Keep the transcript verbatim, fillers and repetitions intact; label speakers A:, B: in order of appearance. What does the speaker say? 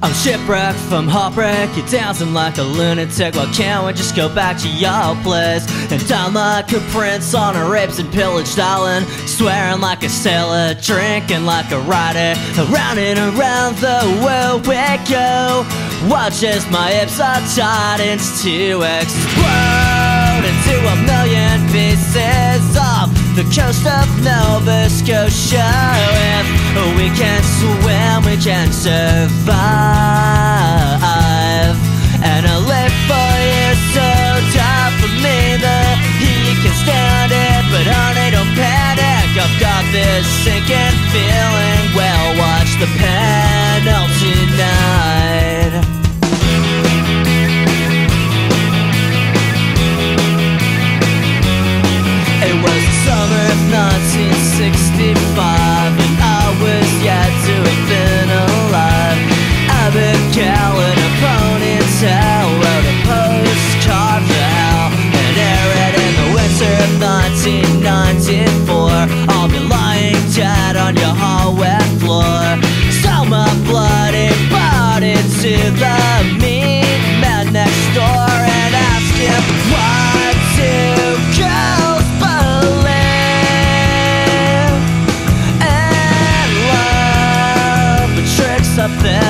A: I'm shipwrecked from heartbreak. You're dancing like a lunatic. Well, can't we just go back to your place and down like a prince on a rapes and pillaged island, swearing like a sailor, drinking like a rider, around and around the world we go. Watch as my hips are tightened to explode into a million pieces off the coast of Nova Scotia. If we can't swim, we can survive. And I live for you, so die for me. The heat can stand it, but honey, don't panic. I've got this sinking feeling. Well, watch the penalty night. It was the summer of nineteen sixty-five, and I was yet to have been alive. Abigail in a ponytail wrote a postcard for hell and aired it in the winter of nineteen ninety-four. I'll be lying dead on your hallway floor. Sell my bloody body to the mean man next door and ask him, why do girls believe in love? The tricks up there